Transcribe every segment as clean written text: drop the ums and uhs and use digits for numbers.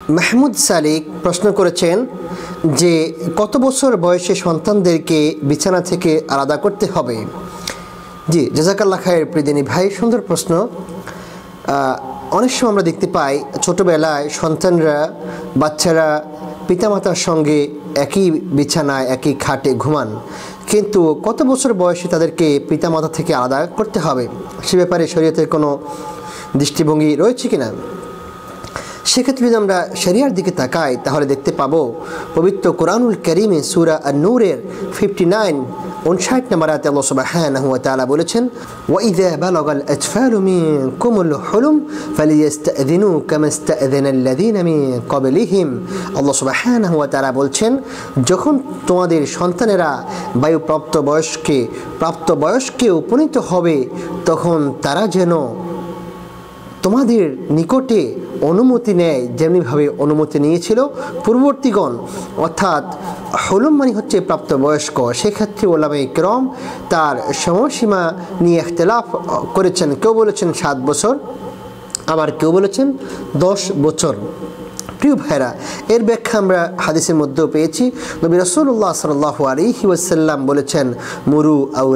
মাহমুদ সালিক প্রশ্ন করেছেন যে কত বছর বয়সে সন্তানদেরকে বিছানা থেকে আলাদা করতে হবে। জি, জাযাকাল্লাহ খায়ের প্রিয়দিনী ভাই, সুন্দর প্রশ্ন। অনেক সময় আমরা দেখতে পাই ছোটোবেলায় বাচ্চারা পিতামাতার সঙ্গে একই বিছানায় একই খাটে ঘুমান, কিন্তু কত বছর বয়সে তাদেরকে পিতামাতা থেকে আলাদা করতে হবে সে ব্যাপারে শরীয়তের কোনো দৃষ্টিভঙ্গি রয়েছে কিনা। সেক্ষেত্রে যদি আমরা শরিয়ার দিকে তাকাই তাহলে দেখতে পাবো পবিত্র কোরআনুল কারীমে সূরা আন-নূরের 59 নম্বর আয়াতে আল্লাহ সুবহানাহু ওয়া তাআলা বলেছেন, ওয়াইযা বালাগাল আতফালু মিনকুমুল হুলুম ফালিয়াস্তাযিনু কামা ইস্তাযানাল্লাযীনা মিন ক্বাবলিহিম। আল্লাহ সুবহানাহু ওয়া তাআলা বলছেন, যখন তোমাদের সন্তানেরা প্রাপ্ত বয়স্কে উপনীত হবে তখন তারা যেন তোমাদের নিকটে অনুমতি নেয় যেমনিভাবে অনুমতি নিয়েছিল পূর্ববর্তীগণ। অর্থাৎ হলুম মানে হচ্ছে প্রাপ্তবয়স্ক। সেক্ষেত্রে ওলামায়ে কেরাম তার সময়সীমা নিয়ে ইখতিলাফ করেছেন। কেউ বলেছেন 7 বছর, আবার কেউ বলেছেন 10 বছর। প্রিয় ভাইরা, এর ব্যাখ্যা আমরা হাদিসের মধ্যেও পেয়েছি। নবী রাসূলুল্লাহ সাল্লাল্লাহু আলাইহি ওয়াসাল্লাম বলেছেন, মুরু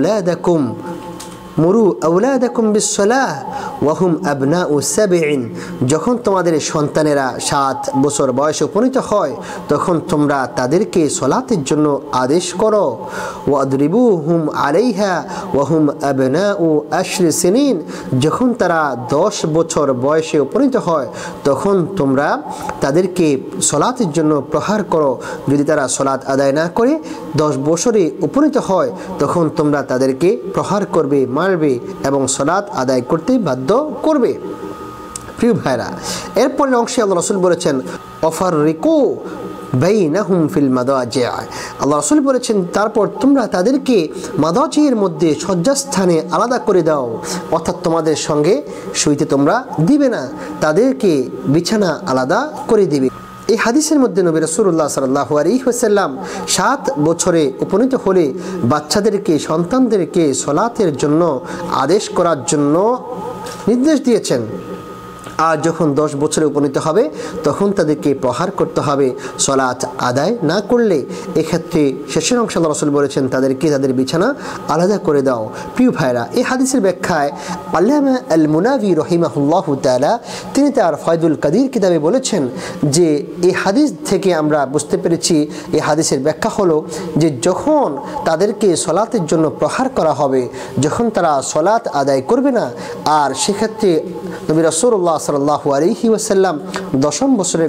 আওলাদাকুম বিসসালাহ ওয়া হুম আবনাউ সাবঈন। যখন তোমাদের সন্তানেরা 7 বছর বয়সে উপনীত হয় তখন তোমরা তাদেরকে সালাতের জন্য আদেশ করো। ওয়াদরিবুহুম আলাইহা ওয়া হুম আবনাউ 10 সিনিন। যখন তারা 10 বছর বয়সে উপনীত হয় তখন তোমরা তাদেরকে সালাতের জন্য প্রহার করো। যদি তারা সালাত আদায় না করে 10 বছরে উপনীত হয় তখন তোমরা তাদেরকে প্রহার করবে, মারবে এবং সালাত আদায় করতে বাধ্য করবে। প্রিয় ভাইরা, এরপরের অংশে আল্লাহ রাসূল বলেছেন, ওয়াফাররিকু বাইনাহুম ফিল মাদাজি'। আল্লাহ রাসূল বলেছেন, তারপর তোমরা তাদেরকে মাদাজি'র মধ্যে শয্যাস্থানে আলাদা করে দাও। অর্থাৎ তোমাদের সঙ্গে শুইতে তোমরা দিবে না, তাদেরকে বিছানা আলাদা করে দিবে। এই হাদিসের মধ্যে নবী রাসূলুল্লাহ সাল্লাল্লাহু আলাইহি ওয়াসাল্লাম 7 বছরে উপনীত হলে সন্তানদেরকে সালাতের জন্য আদেশ করার জন্য নির্দেশ দিয়েছেন। আর যখন 10 বছরে উপনীত হবে তখন তাদেরকে প্রহার করতে হবে সালাত আদায় না করলে। এক্ষেত্রে শেষের অংশে আল্লাহ রাসূল বলেছেন, তাদেরকে তাদের বিছানা আলাদা করে দাও। প্রিয় ভাইরা, এই হাদিসের ব্যাখ্যায় আল্লামা আল মুনাবি রহিমাহুল্লাহু তাআলা তিনি তার ফায়দুল কাদির কিতাবে বলেছেন যে এই হাদিস থেকে আমরা বুঝতে পেরেছি, এই হাদিসের ব্যাখ্যা হলো যে যখন তাদেরকে সালাতের জন্য প্রহার করা হবে, যখন তারা সালাত আদায় করবে না, আর সেক্ষেত্রে নবী রাসূলুল্লাহ সাল্লাল্লাহু আলাইহি ওয়াসাল্লাম 10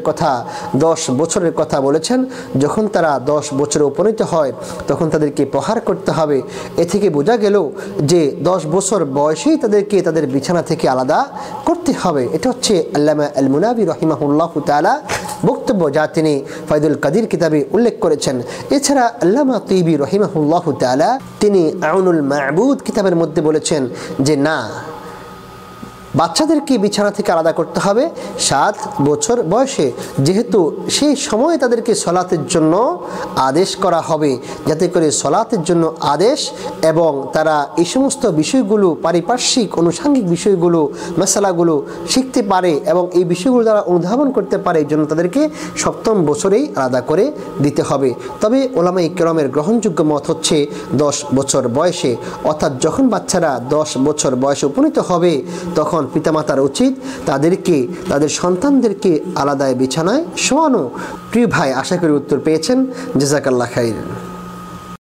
বছরের কথা বলেছেন। যখন তারা 10 বছরে উপনীত হয় তখন তাদেরকে প্রহার করতে হবে। এ থেকে বোঝা গেল যে 10 বছর বয়সেই তাদেরকে তাদের বিছানা থেকে আলাদা করতে হবে। এটা হচ্ছে আল্লামা আল মুনাবি রহিমাহুল্লাহু তাআলা বক্তব্য, যা তিনি ফায়দুল কাদির কিতাবে উল্লেখ করেছেন। এছাড়া আল্লামা তিবি রহিমাহুল্লাহু তাআলা তিনি আউনুল মা'বুদ কিতাবের মধ্যে বলেছেন যে না, বাচ্চাদেরকে বিছানা থেকে আলাদা করতে হবে 7 বছর বয়সে, যেহেতু সেই সময় তাদেরকে সালাতের জন্য আদেশ করা হবে, যাতে করে সালাতের জন্য আদেশ এবং তারা এই সমস্ত বিষয়গুলো, পারিপার্শ্বিক আনুষঙ্গিক বিষয়গুলো, মাসালাগুলো শিখতে পারে এবং এই বিষয়গুলো তারা অনুধাবন করতে পারে। এই জন্য তাদেরকে 7ম বছরেই আলাদা করে দিতে হবে। তবে ওলামায়ে কেরামের গ্রহণযোগ্য মত হচ্ছে 10 বছর বয়সে। অর্থাৎ যখন বাচ্চারা 10 বছর বয়সে উপনীত হবে তখন পিতামাতার উচিত তাদের সন্তানদেরকে আলাদা বিছানায় শোয়ানো। প্রিয় ভাই, আশা করি উত্তর পেয়েছেন। জাযাকাল্লাহ খাইর।